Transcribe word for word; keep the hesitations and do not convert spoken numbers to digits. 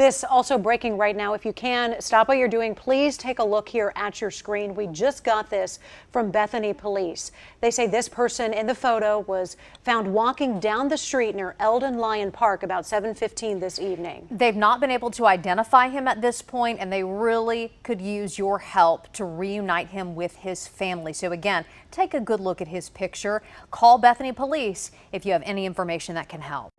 This also breaking right now. If you can, stop what you're doing. Please take a look here at your screen. We just got this from Bethany police. They say this person in the photo was found walking down the street near Eldon Lyon Park about seven fifteen this evening. They've not been able to identify him at this point, and they really could use your help to reunite him with his family. So again, take a good look at his picture. Call Bethany police if you have any information that can help.